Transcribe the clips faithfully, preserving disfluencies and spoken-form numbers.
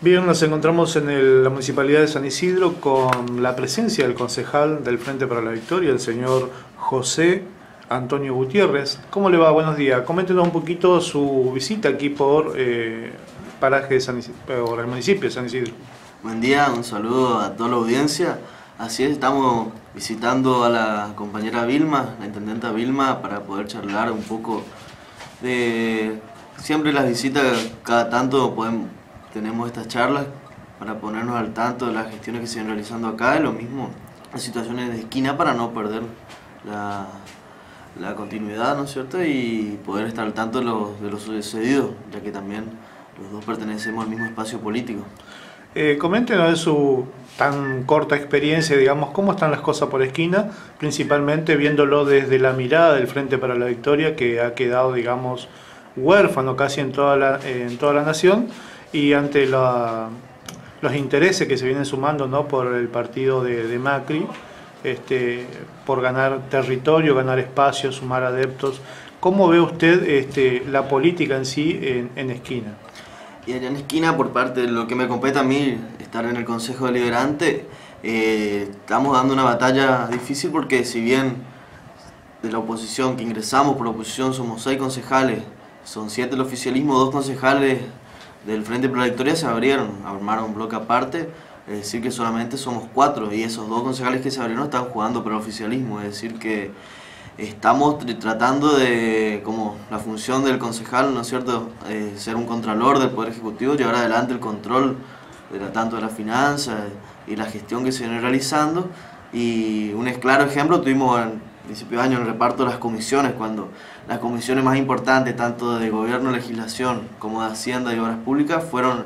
Bien, nos encontramos en el- la Municipalidad de San Isidro con la presencia del concejal del Frente para la Victoria, el señor José Antonio Gutiérrez. ¿Cómo le va? Buenos días. Coméntenos un poquito su visita aquí por eh, paraje de San Isidro, por el municipio de San Isidro. Buen día, un saludo a toda la audiencia. Así es, estamos visitando a la compañera Vilma, la intendenta Vilma, para poder charlar un poco de... Siempre las visitas, cada tanto podemos, tenemos estas charlas para ponernos al tanto de las gestiones que se vienen realizando acá, y lo mismo, las situaciones de esquina para no perder la, la continuidad, ¿no es cierto? Y poder estar al tanto de lo, de lo sucedido, ya que también los dos pertenecemos al mismo espacio político. Eh, coméntenos de su tan corta experiencia, digamos, cómo están las cosas por esquina, principalmente viéndolo desde la mirada del Frente para la Victoria, que ha quedado, digamos, huérfano casi en toda la, en toda la nación, y ante la, los intereses que se vienen sumando, ¿no?, por el partido de, de Macri, este, por ganar territorio, ganar espacio, sumar adeptos. ¿Cómo ve usted este, la política en sí en, en esquina? Y allá en esquina, por parte de lo que me compete a mí, estar en el Consejo Deliberante, eh, estamos dando una batalla difícil porque si bien de la oposición que ingresamos por oposición somos seis concejales, son siete del oficialismo, dos concejales del Frente para la Victoria se abrieron, armaron un bloque aparte, es decir que solamente somos cuatro y esos dos concejales que se abrieron están jugando por el oficialismo, es decir que estamos tratando de, como la función del concejal, ¿no es cierto?, eh, ser un contralor del Poder Ejecutivo, llevar adelante el control de la, tanto de las finanzas y la gestión que se viene realizando. Y un claro ejemplo tuvimos en principio de año en el reparto de las comisiones, cuando las comisiones más importantes, tanto de Gobierno, Legislación, como de Hacienda y Obras Públicas, fueron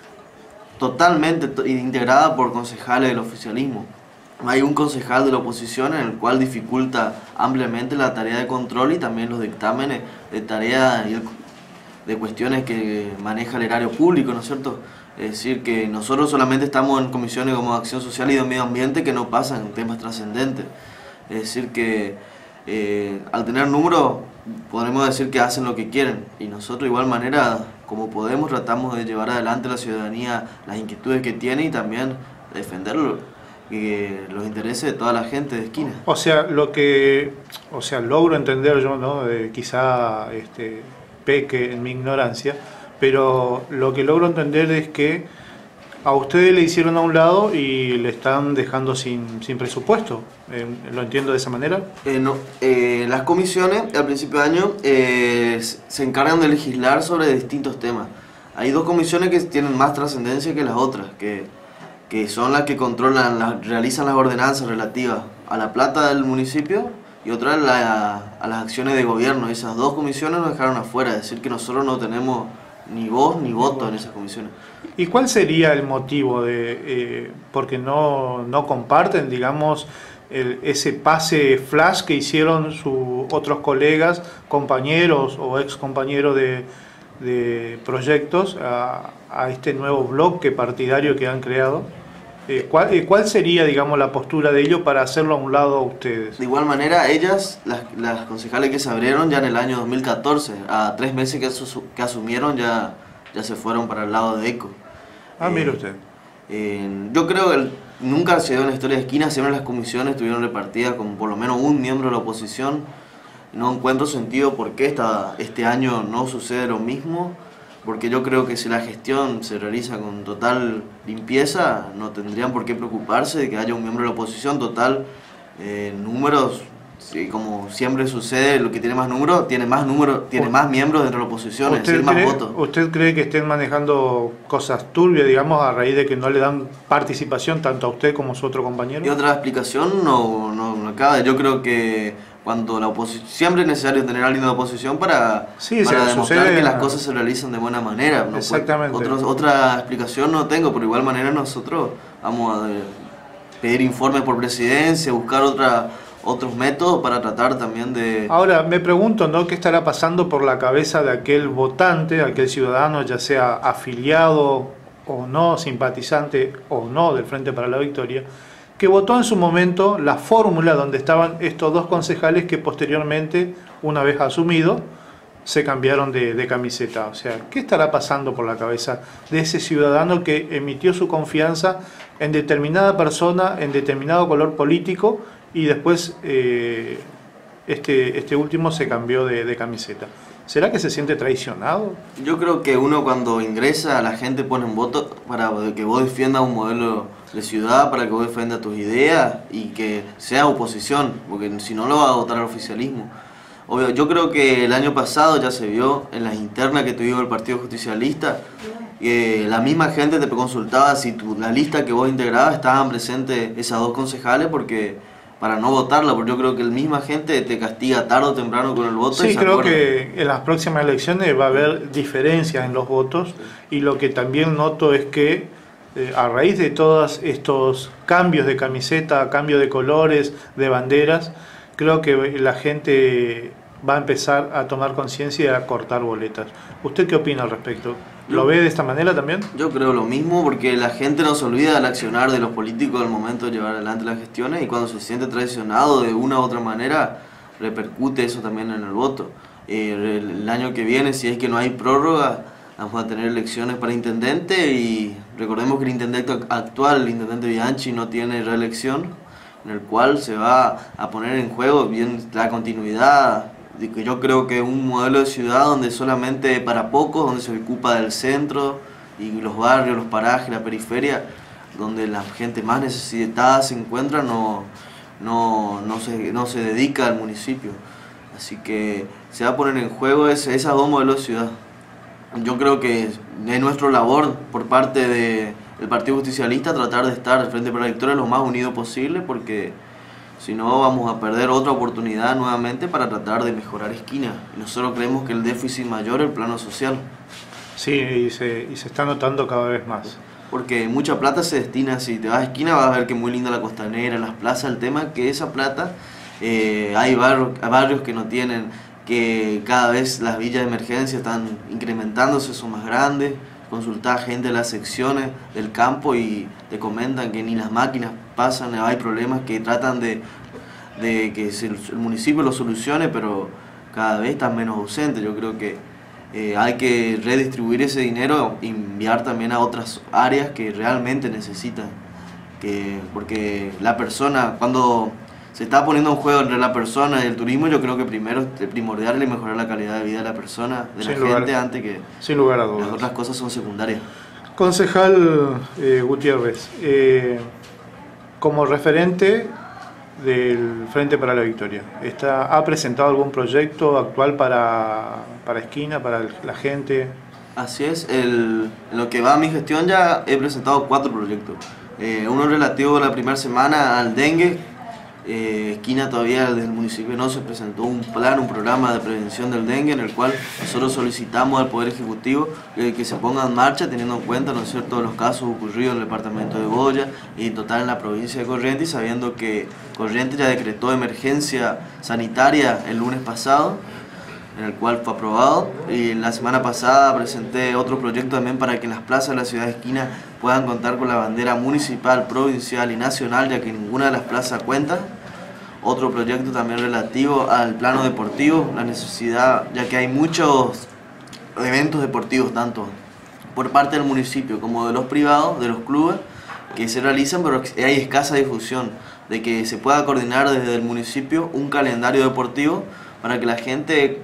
totalmente integradas por concejales del oficialismo. Hay un concejal de la oposición en el cual dificulta ampliamente la tarea de control y también los dictámenes de tareas y de cuestiones que maneja el erario público, ¿no es cierto? Es decir, que nosotros solamente estamos en comisiones como Acción Social y de Medio Ambiente que no pasan temas trascendentes. Es decir, que eh, al tener números podremos decir que hacen lo que quieren y nosotros de igual manera, como podemos, tratamos de llevar adelante a la ciudadanía las inquietudes que tiene y también defenderlo. Y los intereses de toda la gente de esquina. O sea, lo que, o sea, logro entender yo, ¿no?, eh, quizá este, peque en mi ignorancia, pero lo que logro entender es que a ustedes le hicieron a un lado y le están dejando sin, sin presupuesto. Eh, ¿Lo entiendo de esa manera? Eh, no, eh, las comisiones al principio de año eh, se encargan de legislar sobre distintos temas. Hay dos comisiones que tienen más trascendencia que las otras, que que son las que controlan, las, realizan las ordenanzas relativas a la plata del municipio y otra la, a las acciones de gobierno. Esas dos comisiones nos dejaron afuera, es decir que nosotros no tenemos ni voz ni voto en esas comisiones. ¿Y cuál sería el motivo de, eh, porque no, no comparten, digamos, el, ese pase flash que hicieron sus otros colegas, compañeros o ex compañeros de, de proyectos a, a este nuevo bloque partidario que han creado? Eh, ¿cuál, eh, ¿Cuál sería, digamos, la postura de ellos para hacerlo a un lado a ustedes? De igual manera, ellas, las, las concejales que se abrieron ya en el año dos mil catorce, a tres meses que, asu que asumieron ya, ya se fueron para el lado de ECO. Ah, eh, mire usted. Eh, yo creo que el, nunca se dio en la historia de esquina, siempre las comisiones estuvieron repartidas con por lo menos un miembro de la oposición. No encuentro sentido por qué esta, este año no sucede lo mismo, porque yo creo que si la gestión se realiza con total limpieza, no tendrían por qué preocuparse de que haya un miembro de la oposición. Total, eh, números, sí, como siempre sucede, lo que tiene más números, tiene más números, tiene más miembros dentro de la oposición, es decir, más cree, votos. ¿Usted cree que estén manejando cosas turbias, digamos, a raíz de que no le dan participación tanto a usted como a su otro compañero? Y otra explicación no, no, no acaba. Yo creo que cuando la oposición, siempre es necesario tener a alguien de la oposición para, sí, para demostrar sucede, que las cosas se realizan de buena manera. ¿No? Exactamente. Otros, otra explicación no tengo, pero de igual manera nosotros vamos a pedir informes por presidencia, buscar otra, otros métodos para tratar también de... Ahora, me pregunto, ¿no?, qué estará pasando por la cabeza de aquel votante, aquel ciudadano, ya sea afiliado o no, simpatizante o no del Frente para la Victoria, que votó en su momento la fórmula donde estaban estos dos concejales que posteriormente, una vez asumido, se cambiaron de, de camiseta. O sea, ¿qué estará pasando por la cabeza de ese ciudadano que emitió su confianza en determinada persona, en determinado color político, y después eh, este, este último se cambió de, de camiseta? ¿Será que se siente traicionado? Yo creo que uno cuando ingresa, la gente pone un voto para que vos defiendas un modelo de ciudad, para que vos defiendas tus ideas y que sea oposición, porque si no lo va a votar al oficialismo. Obvio, yo creo que el año pasado ya se vio en las internas que tuvimos el Partido Justicialista, que la misma gente te consultaba si tu, la lista que vos integrabas estaban presentes esas dos concejales, porque para no votarla, porque yo creo que la misma gente te castiga tarde o temprano con el voto. Sí, y se creo acuerda. que en las próximas elecciones va a haber diferencias en los votos, y lo que también noto es que eh, a raíz de todos estos cambios de camiseta, cambio de colores, de banderas, creo que la gente va a empezar a tomar conciencia y a cortar boletas. ¿Usted qué opina al respecto? ¿Lo ve de esta manera también? Yo creo lo mismo, porque la gente no se olvida del accionar de los políticos al momento de llevar adelante las gestiones, y cuando se siente traicionado de una u otra manera, repercute eso también en el voto. Eh, el, el año que viene, si es que no hay prórroga, vamos a tener elecciones para intendente, y recordemos que el intendente actual, el intendente Bianchi, no tiene reelección, en el cual se va a poner en juego bien la continuidad. Yo creo que es un modelo de ciudad donde solamente para pocos, donde se ocupa del centro y los barrios, los parajes, la periferia, donde la gente más necesitada se encuentra, no, no, no, se, no se dedica al municipio. Así que se va a poner en juego ese, esas dos modelos de ciudad. Yo creo que es nuestra labor por parte de, del Partido Justicialista tratar de estar al frente para la victoria lo más unido posible, porque si no vamos a perder otra oportunidad nuevamente para tratar de mejorar Esquina. Y nosotros creemos que el déficit mayor es el plano social. Sí, y se, y se está notando cada vez más. Porque mucha plata se destina, si te vas a Esquina vas a ver que muy linda la costanera, las plazas, el tema es que esa plata, eh, hay barrios, barrios que no tienen, que cada vez las villas de emergencia están incrementándose, son más grandes. Consultar gente de las secciones del campo y te comentan que ni las máquinas pasan, hay problemas que tratan de, de que el municipio lo solucione, pero cada vez están menos ausentes. Yo creo que eh, hay que redistribuir ese dinero y enviar también a otras áreas que realmente necesitan, que, porque la persona, cuando se está poniendo en juego entre la persona y el turismo, yo creo que primero es primordial es mejorar la calidad de vida de la persona, de la Sin lugar- gente, antes que Sin lugar a las dudas. otras cosas son secundarias. Concejal eh, Gutiérrez, eh, como referente del Frente para la Victoria, ¿está, ¿ha presentado algún proyecto actual para, para Esquina, para el- la gente? Así es, el, en lo que va a mi gestión ya he presentado cuatro proyectos. Eh, uno relativo a la primera semana al dengue. Eh, Esquina todavía desde el municipio no se presentó un plan, un programa de prevención del dengue, en el cual nosotros solicitamos al Poder Ejecutivo eh, que se ponga en marcha, teniendo en cuenta, ¿no es cierto?, los casos ocurridos en el departamento de Boya y en total en la provincia de Corrientes, sabiendo que Corrientes ya decretó emergencia sanitaria el lunes pasado, en el cual fue aprobado, y la semana pasada presenté otro proyecto también para que en las plazas de la ciudad de Esquina puedan contar con la bandera municipal, provincial y nacional, ya que ninguna de las plazas cuenta. Otro proyecto también relativo al plano deportivo, la necesidad, ya que hay muchos eventos deportivos, tanto por parte del municipio como de los privados, de los clubes, que se realizan, pero hay escasa difusión, de que se pueda coordinar desde el municipio un calendario deportivo para que la gente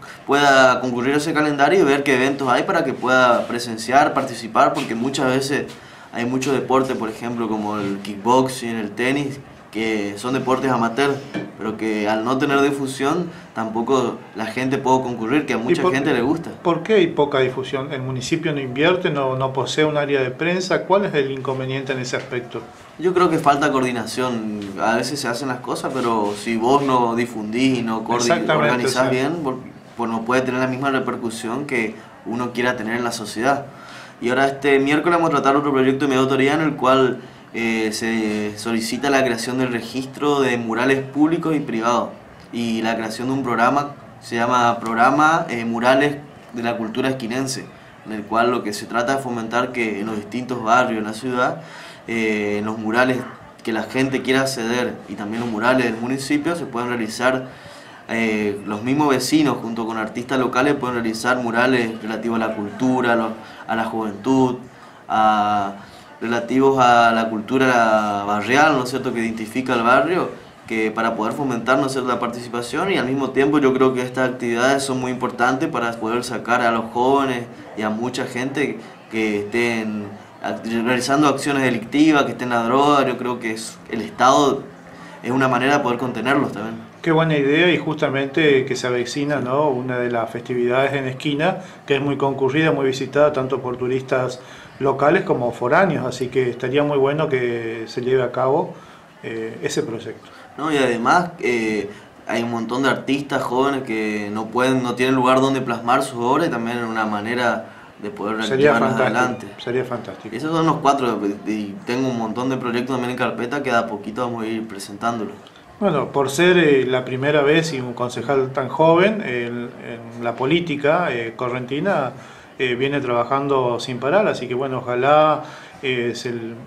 pueda concurrir a ese calendario y ver qué eventos hay para que pueda presenciar, participar, porque muchas veces hay muchos deportes, por ejemplo, como el kickboxing, el tenis, que son deportes amateur, pero que al no tener difusión tampoco la gente puede concurrir, que a mucha por- gente le gusta. ¿Por qué hay poca difusión? ¿El municipio no invierte, no, no posee un área de prensa? ¿Cuál es el inconveniente en ese aspecto? Yo creo que falta coordinación. A veces se hacen las cosas, pero si vos no difundís y no coordi- Exactamente, organizás o sea. bien, por- pues no puede tener la misma repercusión que uno quiera tener en la sociedad. Y ahora este miércoles vamos a tratar otro proyecto de mi autoría en el cual eh, se solicita la creación del registro de murales públicos y privados y la creación de un programa, se llama Programa eh, Murales de la Cultura Esquinense, en el cual lo que se trata es fomentar que en los distintos barrios de la ciudad, eh, en los murales que la gente quiera acceder y también los murales del municipio se puedan realizar eh, los mismos vecinos junto con artistas locales pueden realizar murales relativos a la cultura, a, lo, a la juventud, a, relativos a la cultura barrial, ¿no es cierto?, que identifica el barrio, que para poder fomentar, ¿no es cierto?, la participación, y al mismo tiempo yo creo que estas actividades son muy importantes para poder sacar a los jóvenes y a mucha gente que estén realizando acciones delictivas, que estén en la droga. Yo creo que es, el Estado es una manera de poder contenerlos también. Qué buena idea, y justamente que se avecina, ¿no?, una de las festividades en Esquina, que es muy concurrida, muy visitada tanto por turistas locales como foráneos, así que estaría muy bueno que se lleve a cabo eh, ese proyecto. No, y además eh, hay un montón de artistas jóvenes que no pueden, no tienen lugar donde plasmar sus obras, y también es una manera de poder llevarlas adelante. Sería fantástico. Y esos son los cuatro, y tengo un montón de proyectos también en carpeta que de a poquito vamos a ir presentándolos. Bueno, por ser eh, la primera vez y un concejal tan joven eh, en la política eh, correntina, eh, viene trabajando sin parar, así que bueno, ojalá eh, es el,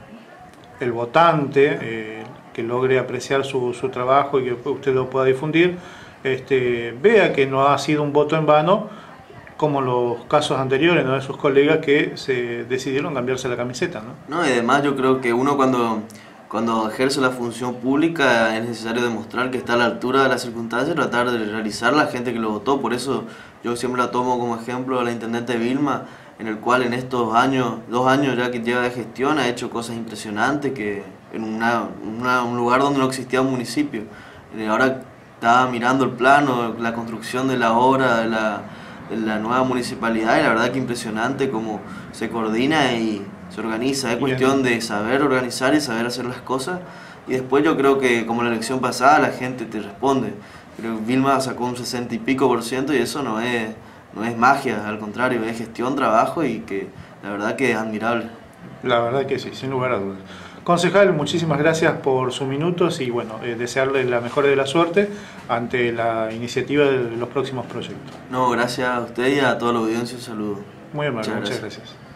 el votante eh, que logre apreciar su, su trabajo y que usted lo pueda difundir, este, vea que no ha sido un voto en vano, como los casos anteriores, ¿no?, de sus colegas que se decidieron cambiarse la camiseta, ¿no? No, y además yo creo que uno cuando, cuando ejerce la función pública es necesario demostrar que está a la altura de las circunstancias y tratar de realizar la gente que lo votó. Por eso yo siempre la tomo como ejemplo a la intendente Vilma, en el cual en estos años, dos años ya que lleva de gestión, ha hecho cosas impresionantes que en una, una, un lugar donde no existía un municipio. Ahora estaba mirando el plano, la construcción de la obra, de la, de la nueva municipalidad, y la verdad que impresionante cómo se coordina y se organiza. Es cuestión de saber organizar y saber hacer las cosas, y después yo creo que como la elección pasada la gente te responde. Pero Vilma sacó un sesenta y pico por ciento, y eso no es, no es magia, al contrario, es gestión, trabajo, y que la verdad que es admirable. La verdad que sí, sin lugar a dudas. Concejal, muchísimas gracias por sus minutos, y bueno, eh, desearle la mejor de la suerte ante la iniciativa de los próximos proyectos. No, gracias a usted y a toda la audiencia, un saludo. Muy amable, muchas muchas gracias. gracias.